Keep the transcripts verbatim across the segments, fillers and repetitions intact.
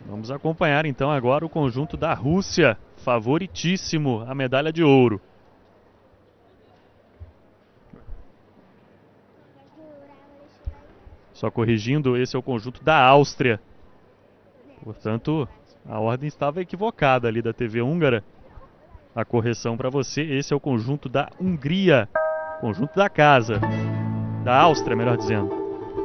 Vamos acompanhar então agora o conjunto da Rússia, favoritíssimo a medalha de ouro. Só corrigindo, esse é o conjunto da Áustria. Portanto, a ordem estava equivocada ali da T V húngara. A correção para você, esse é o conjunto da Hungria, conjunto da casa, da Áustria, melhor dizendo.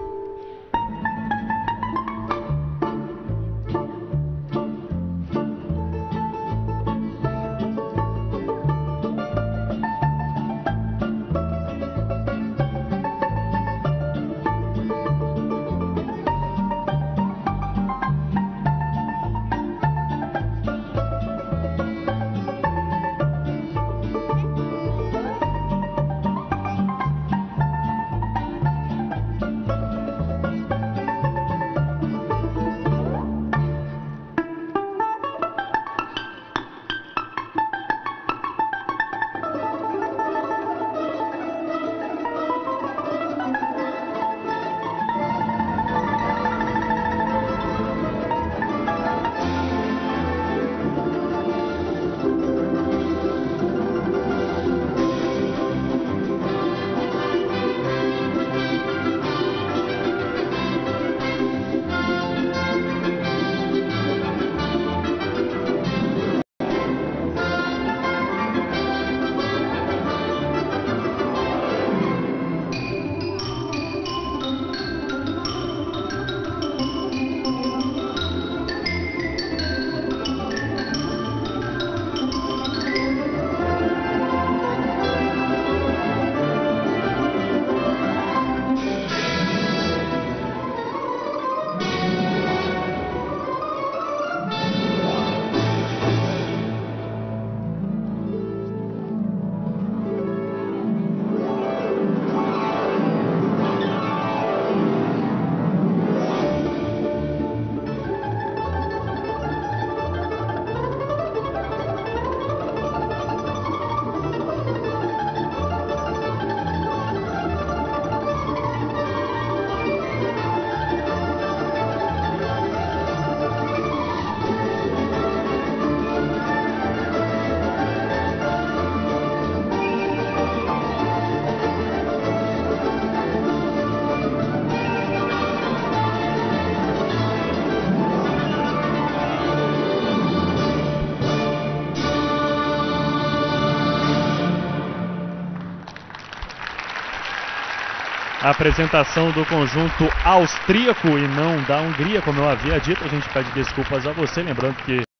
A apresentação do conjunto austríaco e não da Hungria, como eu havia dito. A gente pede desculpas a você, lembrando que